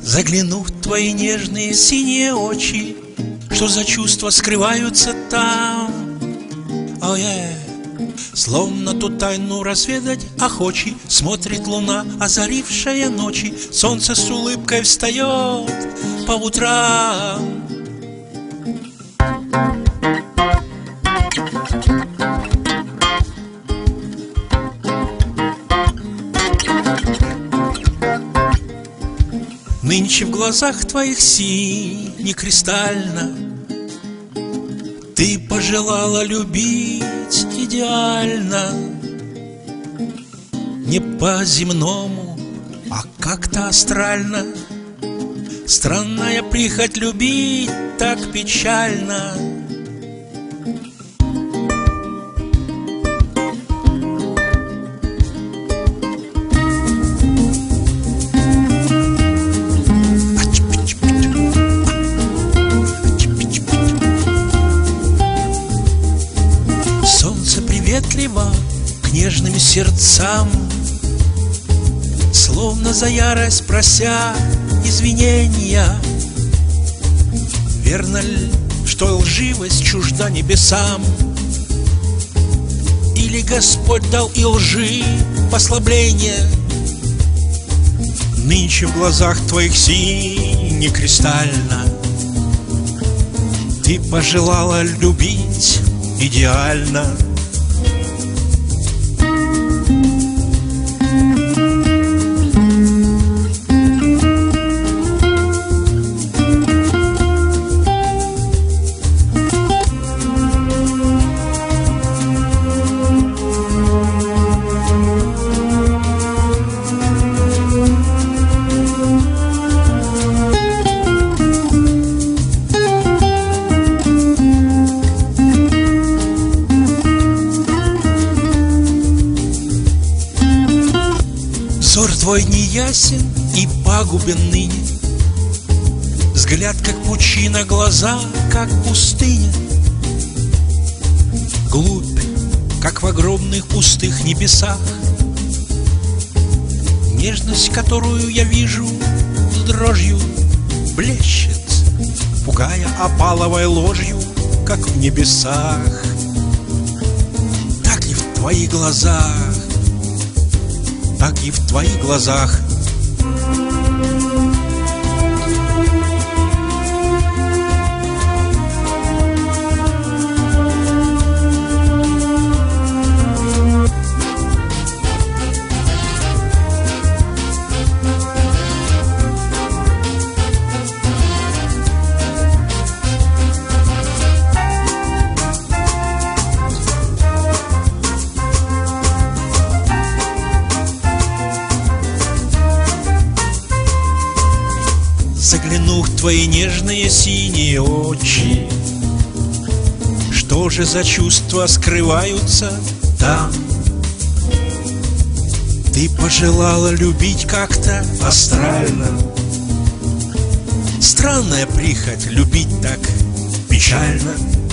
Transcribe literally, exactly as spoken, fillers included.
Загляну в твои нежные синие очи, что за чувства скрываются там? О, yeah. Словно ту тайну разведать охочий, смотрит луна, озарившая ночи. Солнце с улыбкой встает по утрам. Нынче в глазах твоих сине кристально ты пожелала любить идеально, не по-земному, а как-то астрально. Странная прихоть любить так печально. Приветливо к нежным сердцам, словно за ярость прося извинения. Верно ли, что лживость чужда небесам? Или Господь дал и лжи послабление? Нынче в глазах твоих сине кристально ты пожелала любить идеально. Взор твой неясен и пагубен ныне, взгляд как пучина, глаза как пустыня. Глубь, как в огромных пустых небесах, нежность, которую я вижу с дрожью, блещет, пугая опаловой ложью, как в небесах. Так и в твоих глазах, так и в твоих глазах. Загляну в твои нежные синие очи, что же за чувства скрываются там? Ты пожелала любить как-то астрально. Странная прихоть любить так печально.